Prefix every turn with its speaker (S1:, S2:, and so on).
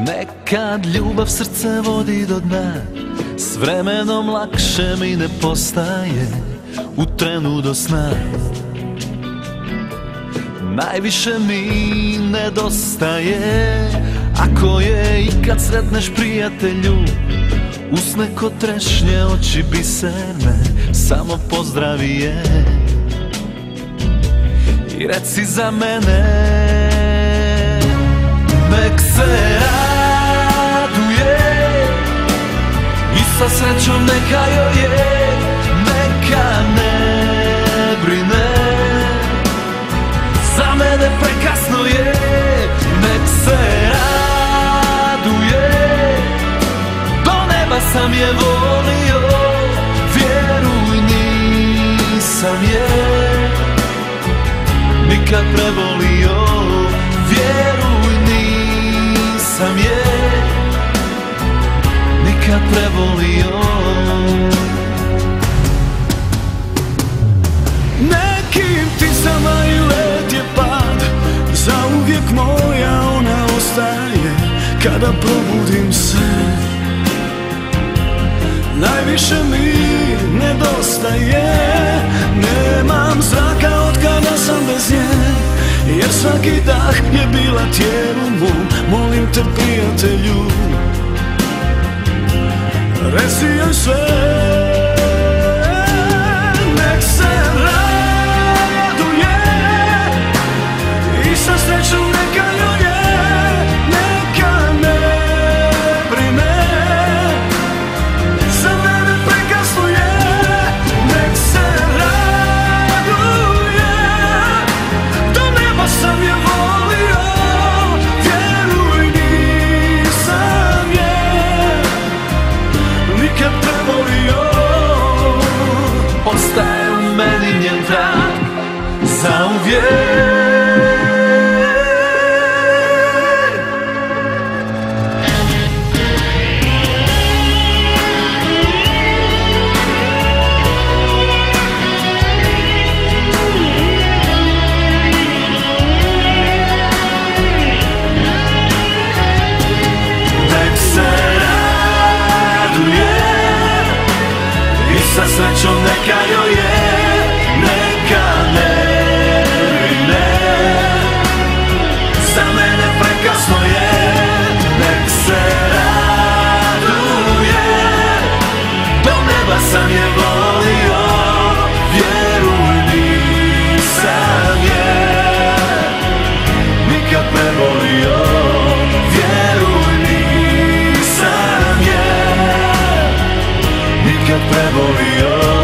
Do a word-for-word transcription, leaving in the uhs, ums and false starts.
S1: Nekad ljubav srce vodi do dna, s vremenom lakše mi ne postaje u trenu do sna. Najviše mi nedostaje ako je ikad sretneš prijatelju, usne ko trešnje, oči biserne, samo pozdravi je i reci za mene nek se raduje i sa srećom neka joj je, neka ne brine, za mene prekasno je, nek se raduje, do neba sam je volio, vjeruj nisam je nikad prevolio, vjeruj nisam je nikad prevolio.
S2: Nekim pticama i let je pad, zauvijek moja ona ostaje, kada probudim se najviše mi nedostaje, nemam zraka od kada sam bez nje, jer svaki dah je bila tijelu mom. Molim te prijatelju, reci joj sve, nek se raduje i sa srećom neka joj je, neka ne brine, za mene prekasno je, nek se raduje, do neba sam je volio, vjeruj nisam je nikad prevolio.
S1: Ostaje u meni njen trag zauvijek.
S2: Nek se raduje i sa srećom neka joj je, neka ne brine, za mene prekasno je, nek se raduje, do neba sam je volio, vjeruj nisam je nikad prevolio, vjeruj nisam je nikad prevolio.